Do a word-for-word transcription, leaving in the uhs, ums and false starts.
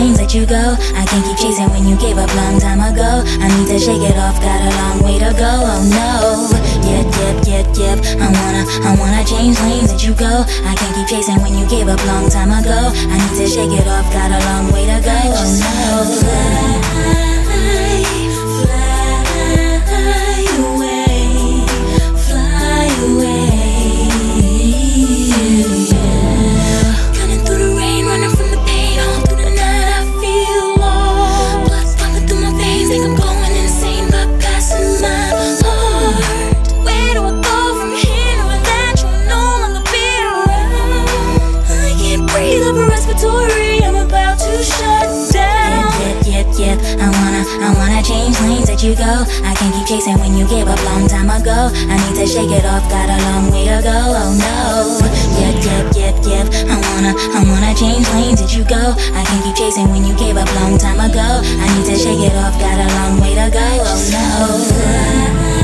lanes, let you go. I can't keep chasing when you gave up long time ago. I need to shake it off, got a long way to go. Oh no, yep, yep, yep, yep. I wanna, I wanna change lanes, let you go. I can't keep chasing when you gave up long time ago. I need to shake it off, got a long way to go. Oh no, fly, fly away, fly away. I'm about to shut down. Yep, yep, yep, yep. I wanna, I wanna change lanes, let you go. I can't keep chasing when you gave up long time ago. I need to shake it off, got a long way to go. Oh no. Yep, yep, yep, yep. I wanna, I wanna change lanes, let you go. I can't keep chasing when you gave up long time ago. I need to shake it off, got a long way to go. Oh no.